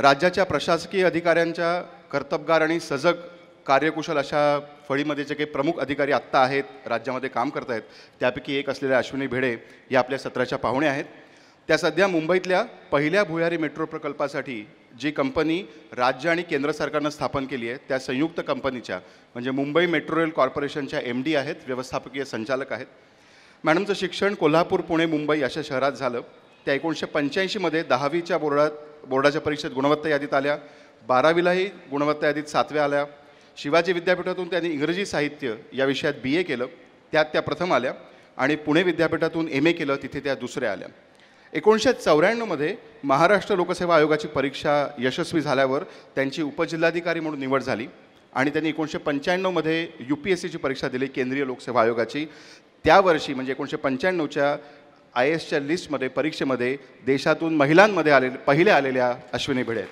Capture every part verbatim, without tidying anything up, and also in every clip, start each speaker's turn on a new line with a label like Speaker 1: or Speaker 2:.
Speaker 1: राज्याच्या प्रशासकीय अधिकाऱ्यांच्या कर्तबगार आणि सजग कार्यकुशल अशा फळीमध्ये जे काही प्रमुख अधिकारी आत्ता आहेत राज्यामध्ये काम करत आहेत त्यापैकी एक असलेल्या अश्विनी भिडे या आपल्या सत्राच्या पाहुणे आहेत. त्या सध्या मुंबईतल्या पहिल्या भुयारी मेट्रो प्रकल्पासाठी जी कंपनी राज्य आणि केंद्र सरकारनं स्थापन केली आहे त्या संयुक्त कंपनीच्या म्हणजे मुंबई मेट्रो रेल कॉर्पोरेशनच्या एम डी आहेत, व्यवस्थापकीय संचालक आहेत. मॅडमचं शिक्षण कोल्हापूर, पुणे, मुंबई अशा शहरात झालं. त्या एकोणीसशे पंच्याऐंशीमध्ये दहावीच्या बोर्डात बोर्डाच्या परीक्षेत गुणवत्ता यादीत आल्या. बारावीलाही गुणवत्ता यादीत सातव्या आल्या. शिवाजी विद्यापीठातून त्यांनी इंग्रजी साहित्य या विषयात बी ए केलं, त्यात त्या प्रथम आल्या. आणि पुणे विद्यापीठातून एम ए केलं, तिथे त्या दुसऱ्या आल्या. एकोणीसशे चौऱ्याण्णवमध्ये महाराष्ट्र लोकसेवा आयोगाची परीक्षा यशस्वी झाल्यावर त्यांची उपजिल्हाधिकारी म्हणून निवड झाली आणि त्यांनी एकोणीसशे पंच्याण्णवमध्ये यू पी एस सीची परीक्षा दिली, केंद्रीय लोकसेवा आयोगाची. त्या वर्षी म्हणजे एकोणीसशे पंच्याण्णवच्या आय एसच्या लिस्टमध्ये परीक्षेमध्ये देशातून महिलांमध्ये आले पहिले आलेल्या अश्विनी भिडे.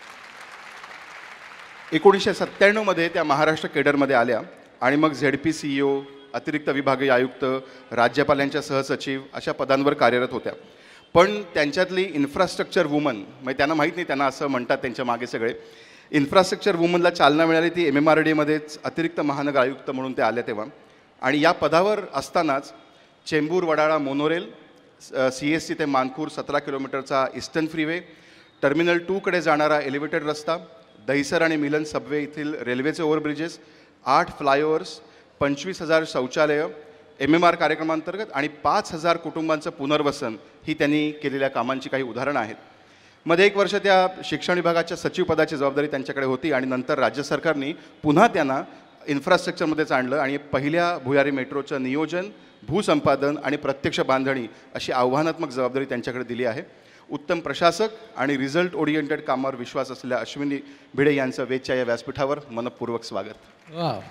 Speaker 1: एकोणीसशे सत्त्याण्णवमध्ये त्या महाराष्ट्र केडरमध्ये आल्या आणि मग Z P C E O, अतिरिक्त विभागीय आयुक्त, राज्यपालांच्या सहसचिव अशा पदांवर कार्यरत होत्या. पण त्यांच्यातली इन्फ्रास्ट्रक्चर वुमन म्हणजे त्यांना माहीत नाही, त्यांना असं म्हणतात त्यांच्या मागे सगळे, इन्फ्रास्ट्रक्चर वुमनला चालना मिळाली ती एम एम आर डीमध्येच अतिरिक्त महानगर आयुक्त म्हणून त्या आल्या तेव्हा. आणि या पदावर असतानाच Chembur Wadala monorail, C S C ते मानखूर सतरा किलोमीटरचा ईस्टर्न फ्रीवे, टर्मिनल टूकडे जाणारा एलिव्हेटेड रस्ता, दहिसर आणि मिलन सबवे येथील रेल्वेचे ओव्हरब्रिजेस, आठ फ्लायओव्हर्स, पंचवीस हजार शौचालयं एम एम आर कार्यक्रमांतर्गत आणि पाच हजार कुटुंबांचं पुनर्वसन ही त्यांनी केलेल्या कामांची काही उदाहरणं आहेत. मध्ये एक वर्ष त्या शिक्षण विभागाच्या सचिव पदाची जबाबदारी त्यांच्याकडे होती आणि नंतर राज्य सरकारने पुन्हा त्यांना इन्फ्रास्ट्रक्चरमध्येच आणलं आणि पहिल्या भुयारी मेट्रोचं नियोजन, भूसंपादन आणि प्रत्यक्ष बांधणी अशी आव्हानात्मक जबाबदारी त्यांच्याकडे दिली आहे. उत्तम प्रशासक आणि रिझल्ट ओरिएंटेड कामावर विश्वास असलेल्या अश्विनी भिडे यांचं वेदच्या या व्यासपीठावर मनपूर्वक स्वागत.
Speaker 2: वा,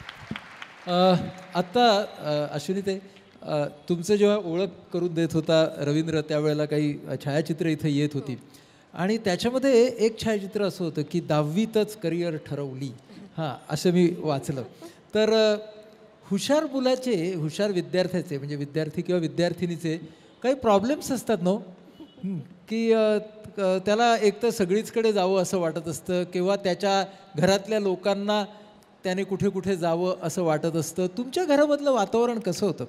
Speaker 2: आत्ता अश्विनी ते तुमचं जेव्हा ओळख करून देत होता रवींद्र त्यावेळेला काही छायाचित्र इथं येत होती आणि त्याच्यामध्ये एक छायाचित्र असं होतं की दहावीतच करिअर ठरवली, हां असं मी वाचलं. तर हुशार मुलाचे, हुशार विद्यार्थ्याचे म्हणजे विद्यार्थी किंवा विद्यार्थिनीचे काही प्रॉब्लेम्स असतात ना की त्याला एक तर सगळीचकडे जावं असं वाटत असतं किंवा त्याच्या घरातल्या लोकांना त्याने कुठे कुठे जावं असं वाटत असतं. तुमच्या घरामधलं वातावरण कसं होतं?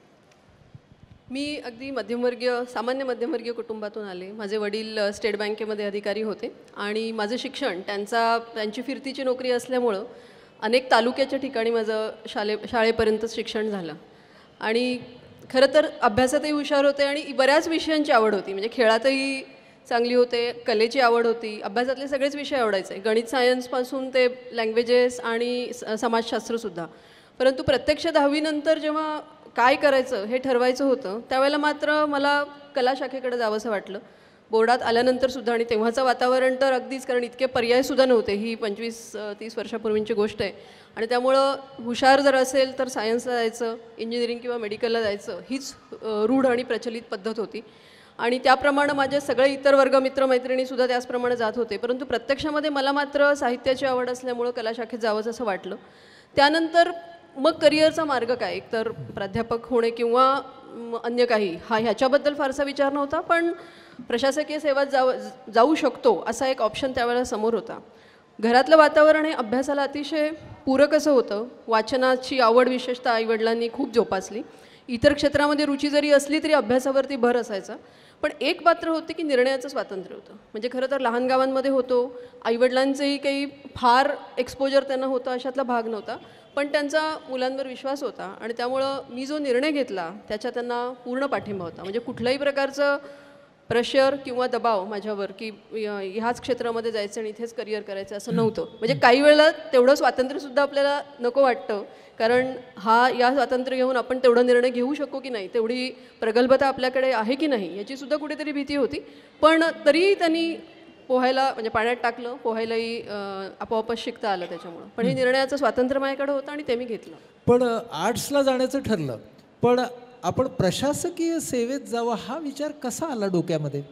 Speaker 3: मी अगदी मध्यमवर्गीय, सामान्य मध्यमवर्गीय कुटुंबातून आले. माझे वडील स्टेट बँकेमध्ये अधिकारी होते आणि माझं शिक्षण त्यांचा त्यांची फिरतीची नोकरी असल्यामुळं अनेक तालुक्याच्या ठिकाणी माझं शाळे शाळेपर्यंत शिक्षण झालं. आणि खरं तर अभ्यासातही हुशार होते आणि बऱ्याच विषयांची आवड होती. म्हणजे खेळातही चांगली होते, कलेची आवड होती, अभ्यासातले सगळेच विषय आवडायचे, गणित सायन्सपासून ते लँग्वेजेस आणि समाजशास्त्रसुद्धा. परंतु प्रत्यक्ष दहावीनंतर जेव्हा काय करायचं हे ठरवायचं होतं त्यावेळेला मात्र मला कला शाखेकडे जावंसं वाटलं. बोर्डात आल्यानंतरसुद्धा आणि तेव्हाचं वातावरण तर अगदीच, कारण इतके पर्यायसुद्धा नव्हते. ही पंचवीस तीस वर्षापूर्वींची गोष्ट आहे आणि त्यामुळं हुशार जर असेल तर सायन्सला जायचं, इंजिनिअरिंग किंवा मेडिकलला जायचं हीच रूढ आणि प्रचलित पद्धत होती. आणि त्याप्रमाणे माझे सगळे इतर वर्ग मित्रमैत्रिणीसुद्धा त्याचप्रमाणे जात होते. परंतु प्रत्यक्षामध्ये मला मात्र साहित्याची आवड असल्यामुळं कला शाखेत जावंच असं वाटलं. त्यानंतर मग करिअरचा मार्ग काय, एकतर प्राध्यापक होणे किंवा अन्य काही, हा ह्याच्याबद्दल फारसा विचार नव्हता. पण प्रशासकीय सेवात जाव जाऊ शकतो असा एक ऑप्शन त्यावेळेला समोर होता. घरातलं वातावरण हे अभ्यासाला अतिशय पूरक असं होतं. वाचनाची आवड विशेषतः आईवडिलांनी खूप जोपासली. इतर क्षेत्रामध्ये रुची जरी असली तरी अभ्यासावरती भर असायचा. पण एक पात्र होते की निर्णयाचं स्वातंत्र्य होतं. म्हणजे खरं तर लहान गावांमध्ये होतो, आईवडिलांचंही काही फार एक्सपोजर त्यांना होतं अशातला भाग नव्हता, पण त्यांचा मुलांवर विश्वास होता आणि त्यामुळं मी जो निर्णय घेतला त्याच्या त्यांना पूर्ण पाठिंबा होता. म्हणजे कुठल्याही प्रकारचं प्रेशर किंवा दबाव माझ्यावर की ह्याच क्षेत्रामध्ये जायचं आणि इथेच करिअर करायचं असं नव्हतं. म्हणजे काही वेळेला तेवढं स्वातंत्र्यसुद्धा आपल्याला नको वाटतं, कारण हा या स्वातंत्र्य घेऊन आपण तेवढा निर्णय घेऊ शकू की नाही, तेवढी प्रगल्भता आपल्याकडे आहे की नाही याचीसुद्धा कुठेतरी भीती होती. पण तरीही त्यांनी पोहायला म्हणजे पाण्यात टाकलं, पोहायलाही आपोआपच शिकता आलं त्याच्यामुळं. पण हे निर्णयाचं स्वातंत्र्य माझ्याकडे होतं आणि ते मी घेतलं.
Speaker 2: पण आर्ट्सला जाण्याचं ठरलं, पण आपण प्रशासकीय सेवेत जावं हा विचार कसा आला डोक्यामध्ये?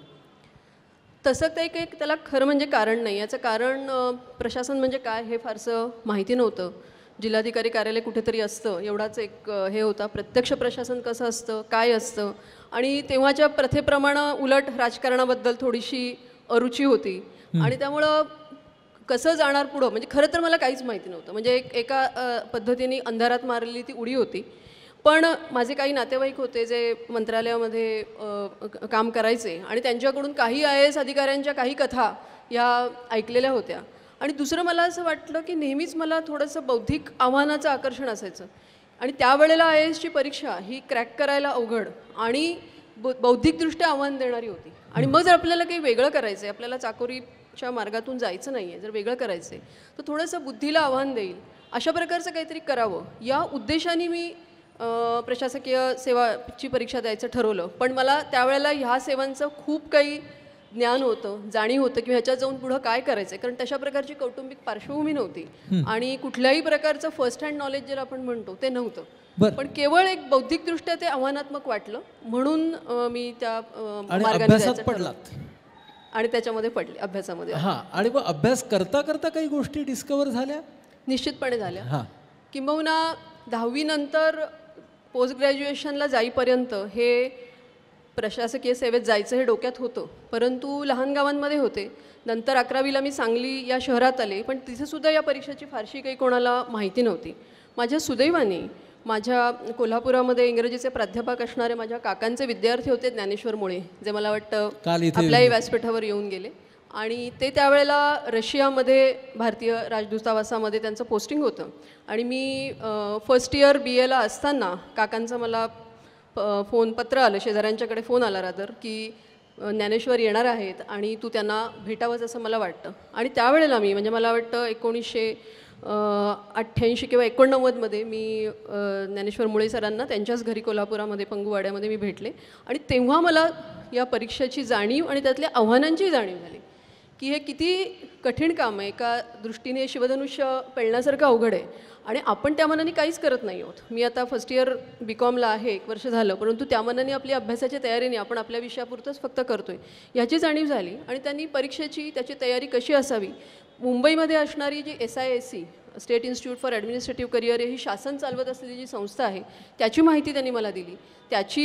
Speaker 3: तसं ते एक त्याला खरं म्हणजे कारण नाही. याचं कारण प्रशासन म्हणजे काय हे फारसं माहिती नव्हतं. जिल्हाधिकारी कार्यालय कुठेतरी असतं एवढाच एक हे होता. प्रत्यक्ष प्रशासन कसं असतं, काय असतं, आणि तेव्हाच्या प्रथेप्रमाणे उलट राजकारणाबद्दल थोडीशी अरुची होती. आणि त्यामुळं कसं जाणार पुढं म्हणजे खरं तर मला काहीच माहिती नव्हतं. म्हणजे एक एका अ, पद्धतीने अंधारात मारलेली ती उडी होती. पण माझे काही नातेवाईक होते जे मंत्रालयामध्ये अ, क- काम करायचे आणि त्यांच्याकडून काही आय ए एस अधिकाऱ्यांच्या काही कथा या ऐकलेल्या होत्या. आणि दुसरं मला असं वाटलं की नेहमीच मला थोडंसं बौद्धिक आव्हानाचं आकर्षण असायचं आणि त्यावेळेला आय ए एसची परीक्षा ही क्रॅक करायला अवघड आणि बौ बौद्धिकदृष्ट्या आव्हान देणारी होती. आणि मग जर आपल्याला काही वेगळं करायचं आहे, आपल्याला चाकोरीच्या मार्गातून जायचं नाही आहे, जर वेगळं करायचं आहे तर थोडंसं बुद्धीला आव्हान देईल अशा प्रकारचं काहीतरी करावं या उद्देशाने मी अ, प्रशासकीय सेवाची परीक्षा द्यायचं ठरवलं. पण मला त्यावेळेला ह्या सेवांचं खूप काही ज्ञान होतं, जाणीव होतं की ह्याच्यात जाऊन पुढं काय करायचं आहे. कारण तशा प्रकारची कौटुंबिक पार्श्वभूमी नव्हती आणि कुठल्याही प्रकारचं फर्स्ट हँड नॉलेज जर आपण म्हणतो ते नव्हतं.
Speaker 2: बरं.
Speaker 3: पण केवळ एक बौद्धिकदृष्ट्या ते आव्हानात्मक वाटलं म्हणून अ, मी त्या अ,
Speaker 2: आणि
Speaker 3: मार्गाने
Speaker 2: अभ्यासात
Speaker 3: जायचं ठरवलं.
Speaker 2: पडलात.
Speaker 3: आणि त्याच्यामध्ये पडले अभ्यासामध्ये.
Speaker 2: हां, आणि मग अभ्यास करता करता काही गोष्टी डिस्कवर झाल्या?
Speaker 3: निश्चितपणे झाल्या.
Speaker 2: हां.
Speaker 3: किंबहुना दहावीनंतर पोस्ट ग्रॅज्युएशनला जाईपर्यंत हे प्रशासकीय सेवेत जायचं हे डोक्यात होतं, परंतु लहान गावांमध्ये होते. नंतर अकरावीला मी सांगली या शहरात आले, पण तिथेसुद्धा या परीक्षेची फारशी काही कोणाला माहिती नव्हती. माझ्या सुदैवाने माझ्या कोल्हापुरामध्ये इंग्रजीचे प्राध्यापक असणारे माझ्या काकांचे विद्यार्थी होते ज्ञानेश्वर मुळे, जे मला वाटतं
Speaker 2: काल इथे
Speaker 3: आपल्याही व्यासपीठावर येऊन गेले. आणि ते त्यावेळेला रशियामध्ये भारतीय राजदूतावासामध्ये त्यांचं पोस्टिंग होतं. आणि मी फर्स्ट इयर बी एला असताना काकांचं मला प फोन पत्र आलं, शेजाऱ्यांच्याकडे फोन आला रादर, की अ, ज्ञानेश्वर येणार आहेत आणि तू त्यांना भेटावंच असं मला वाटतं. आणि त्यावेळेला मी म्हणजे मला वाटतं एकोणीसशे अठ्ठ्याऐंशी किंवा एकोणनव्वदमध्ये मी अ, ज्ञानेश्वर मुळे सरांना त्यांच्याच घरी कोल्हापुरामध्ये पंगुवाड्यामध्ये मी भेटले. आणि तेव्हा मला या परीक्षेची जाणीव आणि त्यातल्या आव्हानांची जाणीव झाली की हे किती कठीण काम आहे. एका दृष्टीने शिवधनुष्य पेलण्यासारखं अवघड आहे आणि आपण त्या मनाने काहीच करत नाही आहोत. मी आता फर्स्ट इयर बी कॉमला आहे, एक वर्ष झालं, परंतु त्या मनाने आपली अभ्यासाच्या तयारीने आपण आपल्या विषयापुरतंच फक्त करतो आहे ह्याची जाणीव झाली. आणि त्यांनी परीक्षेची त्याची तयारी कशी असावी, मुंबईमध्ये असणारी जी S I S C state institute for administrative career ही शासन चालवत असलेली जी संस्था आहे त्याची माहिती त्यांनी मला दिली. त्याची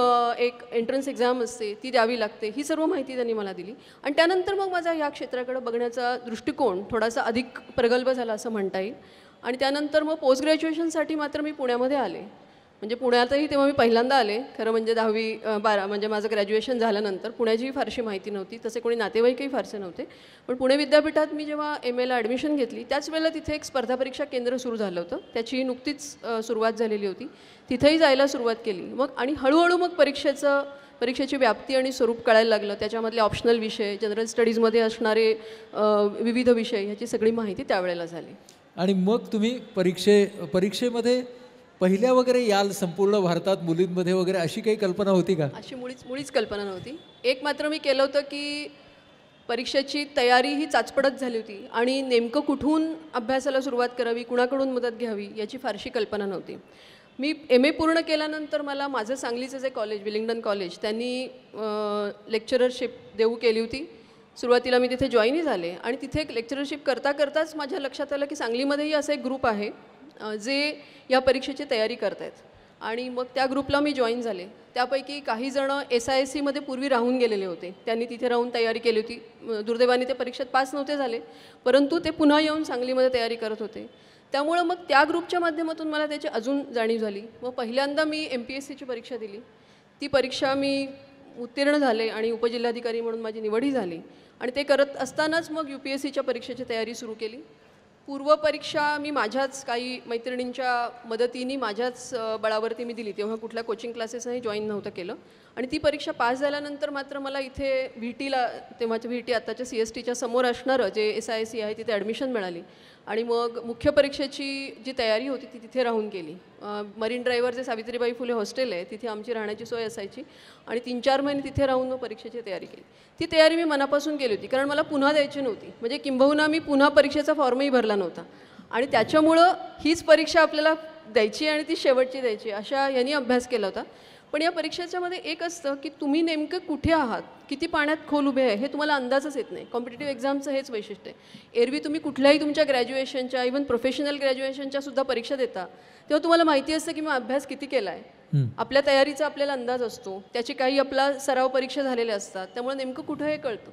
Speaker 3: एक एंट्रन्स एक्झाम असते ती द्यावी लागते, ही सर्व माहिती त्यांनी मला दिली. आणि त्यानंतर मग माझा ह्या क्षेत्राकडे बघण्याचा दृष्टिकोन थोडासा अधिक प्रगल्भ झाला असं म्हणता येईल. आणि त्यानंतर मग पोस्ट ग्रॅज्युएशनसाठी मात्र मी पुण्यामध्ये आले. म्हणजे पुण्यातही तेव्हा मी पहिल्यांदा आले खरं म्हणजे दहावी बारा म्हणजे माझं ग्रॅज्युएशन झाल्यानंतर. पुण्याचीही फारशी माहिती नव्हती, तसे कोणी नातेवाईकही फारसे नव्हते. पण पुणे विद्यापीठात मी जेव्हा एम एला ॲडमिशन घेतली त्याच वेळेला तिथे एक स्पर्धा परीक्षा केंद्र सुरू झालं होतं, त्याची नुकतीच सुरुवात झालेली होती. तिथेही जायला सुरुवात केली मग. आणि हळूहळू मग परीक्षेचं परीक्षेची व्याप्ती आणि स्वरूप कळायला लागलं. त्याच्यामधले ऑप्शनल विषय, जनरल स्टडीजमध्ये असणारे विविध विषय ह्याची सगळी माहिती त्यावेळेला झाली.
Speaker 2: आणि मग तुम्ही परीक्षे परीक्षेमध्ये पहिल्या वगैरे याल संपूर्ण भारतात मुलींमध्ये वगैरे अशी काही कल्पना होती का?
Speaker 3: अशी मुळीच मुळीच कल्पना नव्हती. एक मात्र मी केलं होतं की परीक्षेची तयारी ही चाचपडत झाली होती आणि नेमकं कुठून अभ्यासाला सुरुवात करावी, कुणाकडून मदत घ्यावी याची फारशी कल्पना नव्हती. मी एम ए पूर्ण केल्यानंतर मला माझं सांगलीचं जे कॉलेज विलिंग्डन कॉलेज त्यांनी लेक्चररशिप देऊ केली होती. सुरुवातीला मी तिथे जॉईनही झाले आणि तिथे लेक्चरशिप करता करताच माझ्या लक्षात आलं की सांगलीमध्येही असा एक ग्रुप आहे जे या परीक्षेची तयारी करत आहेत. आणि मग त्या ग्रुपला मी जॉईन झाले. त्यापैकी काही जणं एस आय एस सीमध्ये पूर्वी राहून गेलेले होते, त्यांनी तिथे राहून तयारी केली होती. दुर्दैवाने ते परीक्षेत पास नव्हते झाले, परंतु ते पुन्हा येऊन सांगलीमध्ये तयारी करत होते. त्यामुळं मग त्या ग्रुपच्या माध्यमातून मला त्याची अजून जाणीव झाली. मग पहिल्यांदा मी एम पी एस सीची परीक्षा दिली. ती परीक्षा मी उत्तीर्ण झाले आणि उपजिल्हाधिकारी म्हणून माझी निवडही झाली. आणि ते करत असतानाच मग यू पी एस सीच्या परीक्षेची तयारी सुरू केली. पूर्वपरीक्षा मी माझ्याच काही मैत्रिणींच्या मदतीने माझ्याच बळावरती मी दिली. तेव्हा कुठल्या कोचिंग क्लासेसही जॉईन नव्हतं केलं. आणि ती परीक्षा पास झाल्यानंतर मात्र मला इथे व्ही टीला, तेव्हाच्या व्ही टी आत्ताच्या सी एस टीच्या समोर असणारं जे एस आय एस सी आहे तिथे ॲडमिशन मिळाली. आणि मग मुख्य परीक्षेची जी तयारी होती ती तिथे राहून केली. मरीन ड्राईव्हर जे सावित्रीबाई फुले हॉस्टेल आहे तिथे आमची राहण्याची सोय असायची आणि तीन चार महिने तिथे राहून मग परीक्षेची तयारी केली. ती तयारी मी मनापासून केली होती, कारण मला पुन्हा द्यायची नव्हती. म्हणजे किंबहुना मी पुन्हा परीक्षेचा फॉर्मही भरला नव्हता आणि त्याच्यामुळं हीच परीक्षा आपल्याला द्यायची आणि ती शेवटची द्यायची अशा यांनी अभ्यास केला होता. पण या परीक्षेच्यामध्ये एक असतं की तुम्ही नेमकं कुठे आहात, किती पाण्यात खोल उभे आहे हे तुम्हाला अंदाजच येत नाही. कॉम्पिटेटिव्ह एक्झामचं हेच वैशिष्ट्य आहे. एरवी तुम्ही कुठल्याही तुमच्या ग्रॅज्युएशनच्या इव्हन प्रोफेशनल ग्रॅज्युएशनच्या सुद्धा परीक्षा देता तेव्हा तुम्हाला माहिती असतं की मी अभ्यास किती केला आहे, आपल्या तयारीचा आपल्याला अंदाज असतो, त्याची काही आपला सराव परीक्षा झालेल्या असतात, त्यामुळे नेमकं कुठं हे कळतं.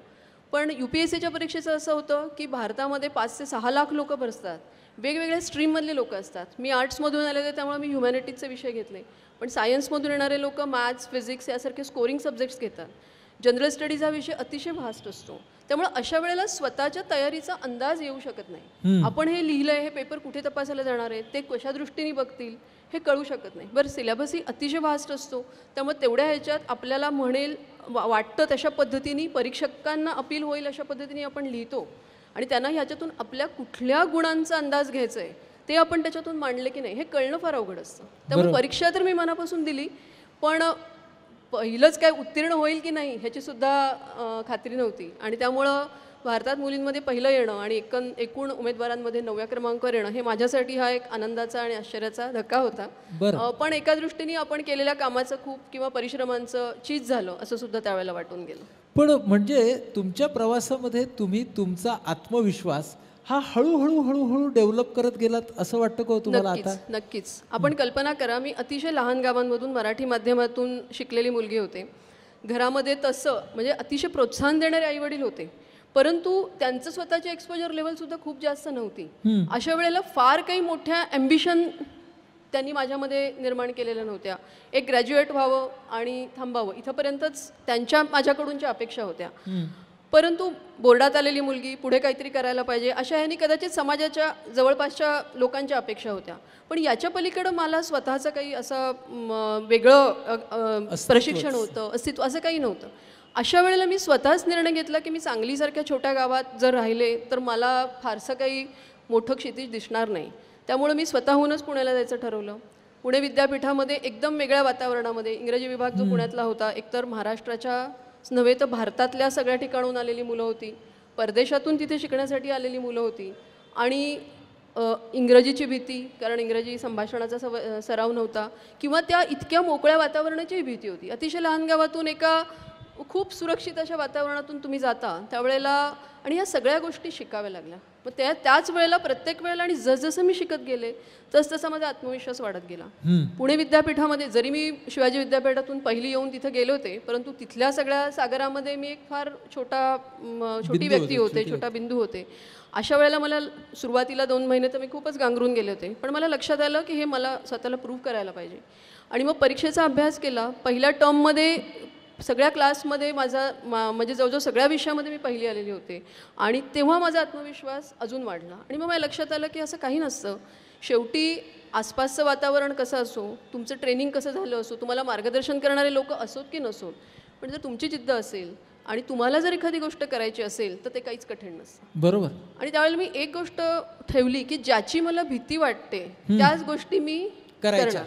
Speaker 3: पण यू पी एस सीच्या परीक्षेचं असं होतं की भारतामध्ये पाच ते सहा लाख लोक बसतात, वेगवेगळ्या स्ट्रीममधले लोक असतात. मी आर्ट्समधून आले होते त्यामुळे मी ह्युमॅनिटीजचे विषय घेतले, पण सायन्समधून येणारे लोक मॅथ्स, फिजिक्स यासारखे स्कोरिंग सब्जेक्ट्स घेतात. जनरल स्टडीज हा विषय अतिशय व्हास्ट असतो, त्यामुळे अशा वेळेला स्वतःच्या तयारीचा अंदाज येऊ शकत नाही. आपण हे लिहिलं आहे, हे पेपर कुठे तपासायला जाणार आहे, ते कशा दृष्टीने बघतील हे कळू शकत नाही. बरं, सिलेबसही अतिशय व्हास्ट असतो, त्यामुळे तेवढ्या ह्याच्यात आपल्याला म्हणेल वा वाटतं तशा पद्धतीने परीक्षकांना अपील होईल अशा पद्धतीने आपण लिहितो आणि त्यांना ह्याच्यातून आपल्या कुठल्या गुणांचा अंदाज घ्यायचा आहे ते आपण त्याच्यातून मांडले की नाही हे कळणं फार अवघड असतं. त्यामुळे परीक्षा तर मी मनापासून दिली, पण पहिलंच काय उत्तीर्ण होईल की नाही ह्याची सुद्धा खात्री नव्हती. आणि त्यामुळं भारतात मुलींमध्ये पहिलं येणं आणि एकूण एकूण उमेदवारांमध्ये नवव्या क्रमांकावर येणं हे माझ्यासाठी हा एक आनंदाचा आणि आश्चर्याचा धक्का होता. पण एका दृष्टीने आपण केलेल्या कामाचं खूप किंवा परिश्रमांचं चीज झालं असं सुद्धा त्यावेळेला वाटून गेलं.
Speaker 2: पण म्हणजे तुमच्या प्रवासामध्ये तुम्ही तुमचा आत्मविश्वास हा हळूहळू हळूहळू डेव्हलप करत गेलात असं वाटतं का तुम्हाला आता?
Speaker 3: नक्कीच. आपण कल्पना करा, मी अतिशय लहान गावांमधून मराठी माध्यमातून शिकलेली मुलगी होते. घरामध्ये तसं म्हणजे अतिशय प्रोत्साहन देणारे आईवडील होते, परंतु त्यांचं स्वतःची एक्सपोजर लेवलसुद्धा खूप जास्त नव्हती. अशा वेळेला फार काही मोठ्या ॲम्बिशन त्यांनी माझ्यामध्ये निर्माण केलेल्या नव्हत्या. एक ग्रॅज्युएट व्हावं आणि थांबावं इथंपर्यंतच त्यांच्या माझ्याकडूनच्या अपेक्षा होत्या. परंतु बोर्डात आलेली मुलगी, पुढे काहीतरी करायला पाहिजे अशा ह्यानी कदाचित समाजाच्या जवळपासच्या लोकांच्या अपेक्षा होत्या. पण याच्या पलीकडं मला स्वतःचं काही असं वेगळं प्रशिक्षण होतं, अस्तित्व असं काही नव्हतं. अशा वेळेला मी स्वतःच निर्णय घेतला की मी सांगलीसारख्या छोट्या गावात जर राहिले तर मला फारसं काही मोठं क्षितिज दिसणार नाही. त्यामुळे मी स्वतःहूनच पुण्याला जायचं ठरवलं. पुणे विद्यापीठामध्ये एकदम वेगळ्या वातावरणामध्ये इंग्रजी विभाग जो पुण्यातला होता, एकतर महाराष्ट्राच्या नव्हे तर भारतातल्या सगळ्या ठिकाणून आलेली मुलं होती, परदेशातून तिथे शिकण्यासाठी आलेली मुलं होती आणि इंग्रजीची भीती, कारण इंग्रजी संभाषणाचा सव सराव नव्हता, किंवा त्या इतक्या मोकळ्या वातावरणाचीही भीती होती. अतिशय लहान गावातून एका खूप सुरक्षित अशा वातावरणातून तुम्ही जाता त्यावेळेला, आणि या सगळ्या गोष्टी शिकाव्या लागल्या. मग त्या त्याच वेळेला प्रत्येक वेळेला आणि जसजसं मी शिकत गेले तसतसा माझा आत्मविश्वास वाढत गेला. पुणे विद्यापीठामध्ये जरी मी शिवाजी विद्यापीठातून पहिली येऊन तिथे गेले होते, परंतु तिथल्या सगळ्या सागरामध्ये मी एक फार छोटा छोटी व्यक्ती होते, छोटा बिंदू होते. अशा वेळेला मला सुरुवातीला दोन महिने तर मी खूपच गांगरून गेले होते, पण मला लक्षात आलं की हे मला स्वतःला प्रूव्ह करायला पाहिजे. आणि मग परीक्षेचा अभ्यास केला. पहिल्या टर्ममध्ये सगळ्या क्लासमध्ये माझा मा म्हणजे जवळजवळ सगळ्या विषयामध्ये मी पहिली आलेली होते आणि तेव्हा माझा आत्मविश्वास अजून वाढला. आणि मग मला लक्षात आलं की असं काही नसतं. शेवटी आसपासचं वातावरण कसं असो, तुमचं ट्रेनिंग कसं झालं असो, तुम्हाला मार्गदर्शन करणारे लोक असोत की नसोत, पण जर तुमची जिद्द असेल आणि तुम्हाला जर एखादी गोष्ट करायची असेल तर ते काहीच कठीण नसतं.
Speaker 2: बरोबर.
Speaker 3: आणि त्यावेळेला मी एक गोष्ट ठेवली की ज्याची मला भीती वाटते त्याच गोष्टी मी करणार.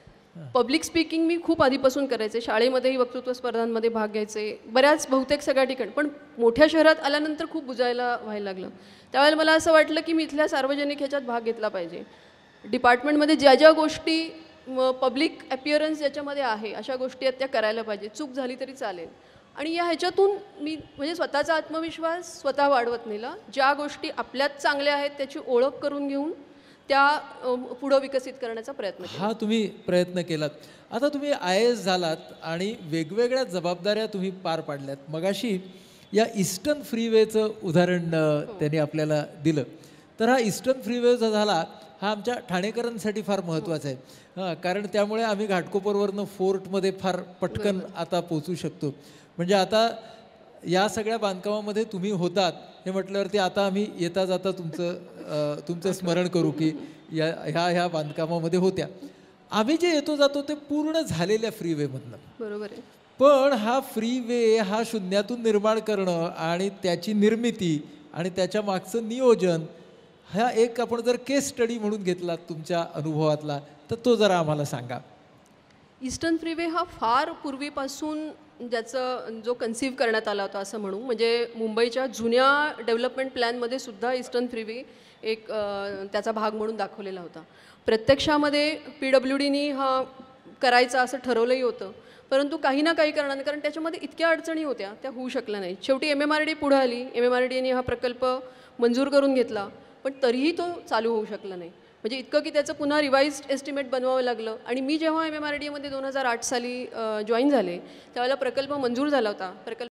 Speaker 3: पब्लिक स्पीकिंग मी खूप आधीपासून करायचे, शाळेमध्येही वक्तृत्व स्पर्धांमध्ये भाग घ्यायचे, बऱ्याच बहुतेक सगळ्या ठिकाणी. पण मोठ्या शहरात आल्यानंतर खूप बुजायला व्हायला लागलं. त्यावेळेला मला असं वाटलं की मी इथल्या सार्वजनिक ह्याच्यात भाग घेतला पाहिजे. डिपार्टमेंटमध्ये ज्या ज्या गोष्टी पब्लिक अपिअरन्स ज्याच्यामध्ये आहे अशा गोष्टी आहेत त्या करायला पाहिजे, चूक झाली तरी चालेल. आणि या ह्याच्यातून मी म्हणजे स्वतःचा आत्मविश्वास स्वतः वाढवत नेला. ज्या गोष्टी आपल्यात चांगल्या आहेत त्याची ओळख करून घेऊन त्या पुढं विकसित करण्याचा प्रयत्न केला.
Speaker 2: हा तुम्ही प्रयत्न केलात. आता तुम्ही आय ए एस झालात आणि वेगवेगळ्या जबाबदाऱ्या तुम्ही पार पाडल्यात. मगाशी या ईस्टर्न फ्रीवेचं उदाहरण त्यांनी आपल्याला दिलं, तर हा ईस्टर्न फ्रीवे जो झाला हा आमच्या ठाणेकरांसाठी फार महत्त्वाचा आहे. हां, कारण त्यामुळे आम्ही घाटकोपरवरनं फोर्टमध्ये फार पटकन आता पोचू शकतो. म्हणजे आता या सगळ्या बांधकामामध्ये तुम्ही होतात हे म्हटल्यावरती आता आम्ही येता जाता तुमचं तुमचं स्मरण करू की या ह्या ह्या बांधकामामध्ये होत्या. आम्ही जे येतो जातो ते पूर्ण झालेल्या फ्रीवेमधनं.
Speaker 3: बरोबर आहे.
Speaker 2: पण हा फ्रीवे हा शून्यातून निर्माण करणं आणि त्याची निर्मिती आणि त्याच्या मागचं नियोजन हा एक आपण जर केस स्टडी म्हणून घेतला तुमच्या अनुभवातला तर तो जरा आम्हाला सांगा.
Speaker 3: ईस्टर्न फ्रीवे हा फार पूर्वीपासून ज्याचं जो कन्सीव्ह करण्यात आला होता असं म्हणू, म्हणजे मुंबईच्या जुन्या डेव्हलपमेंट प्लॅनमध्ये सुद्धा ईस्टर्न फ्रीवे एक त्याचा भाग म्हणून दाखवलेला होता. प्रत्यक्षामध्ये पी डब्ल्यू डीनी हा करायचा असं ठरवलंही होतं, परंतु काही ना काही कारणाने, कारण त्याच्यामध्ये इतक्या अडचणी होत्या त्या होऊ शकल्या नाही. शेवटी एम एम आर डी पुढे आली, एम एम आर डीने हा प्रकल्प मंजूर करून घेतला, पण तरीही तो चालू होऊ शकला नाही. म्हणजे इतकं की त्याचं पुन्हा रिवाइज्ड एस्टिमेट बनवावं लागलं. आणि मी जेव्हा एम एम आर डी एमध्ये दोन हजार आठ साली जॉईन झाले त्यावेळेला प्रकल्प मंजूर झाला होता. प्रकल्प